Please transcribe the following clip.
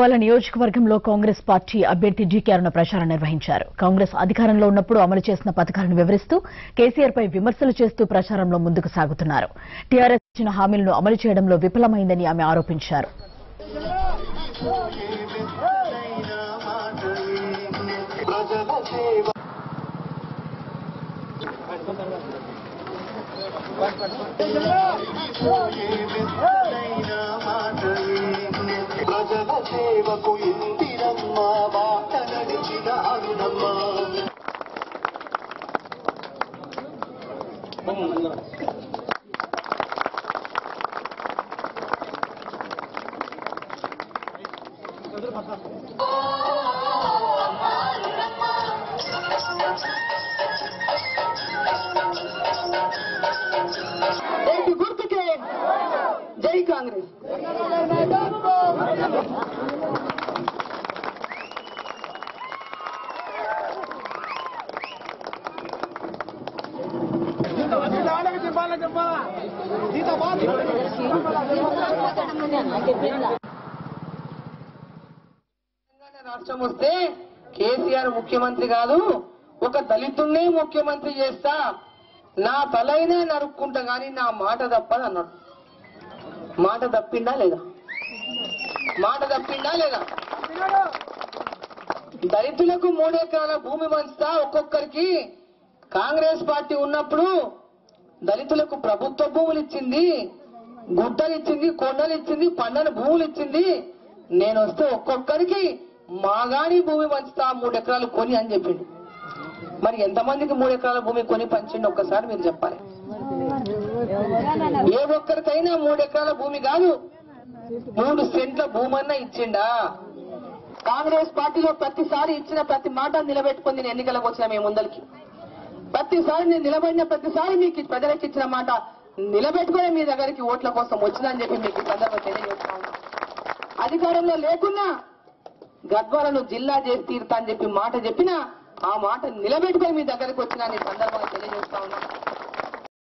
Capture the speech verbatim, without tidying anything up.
గద్వాల నియోజకవర్గంలో కాంగ్రెస్ పార్టీ అభ్యర్థి డీకే అరుణ ప్రచారం నిర్వహించారు. కాంగ్రెస్ అధికారంలో ఉన్నప్పుడు అమలు చేసిన పథకాలను వివరిస్తూ కేసీఆర్ పై విమర్శలు చేస్తూ ప్రచారంలో ముందుకు సాగుతున్నారు. టీఆర్ఎస్ ఇచ్చిన హామీలను అమలు చేయడంలో విఫలమైందని ఆమె ఆరోపించారు. ప్రజల సేవకు ఇందిరమ్మ బాట నడిచిన అరుణమ్మ. గుర్తుకే జై కాంగ్రెస్. రాష్ట్రం వస్తే కేసీఆర్ ముఖ్యమంత్రి కాదు, ఒక దళితున్నే ముఖ్యమంత్రి చేస్తా, నా తలైనా నరుక్కుంటా గాని నా మాట తప్పని అన్నాడు. మాట తప్పిండా లేదా? మాట తప్పిండా లేదా? దళితులకు మూడెకరాల భూమి పంచుతా ఒక్కొక్కరికి. కాంగ్రెస్ పార్టీ ఉన్నప్పుడు దళితులకు ప్రభుత్వ భూములు ఇచ్చింది, గుట్టలు ఇచ్చింది, కొండలు ఇచ్చింది, పండని భూములు ఇచ్చింది. నేను వస్తే ఒక్కొక్కరికి మాగాని భూమి పంచుతా మూడెకరాలు కొని అని చెప్పిండు. మరి ఎంతమందికి మూడెకరాల భూమి కొని పంచిండి ఒక్కసారి మీరు చెప్పాలి. ఏ ఒక్కరికైనా మూడెకరాల భూమి కాదు, మూడు సెంట్ల భూమి అన్నా ఇచ్చిండా? కాంగ్రెస్ పార్టీలో ప్రతిసారి ఇచ్చిన ప్రతి మాట నిలబెట్టుకుని నేను ఎన్నికలకు వచ్చిన మీ ముందరికి. ప్రతిసారి నేను నిలబడిన ప్రతిసారి మీకు ప్రజలకు ఇచ్చిన మాట నిలబెట్టుకునే మీ దగ్గరికి ఓట్ల కోసం వచ్చిందని చెప్పి మీకు సందర్భం తెలియజేస్తా ఉన్నా. అధికారంలో లేకున్నా గద్వాలను జిల్లా చేసి తీరుతా అని చెప్పి మాట చెప్పినా ఆ మాట నిలబెట్టుకుని మీ దగ్గరకు వచ్చినా నీ సందర్భంగా తెలియజేస్తా ఉన్నా.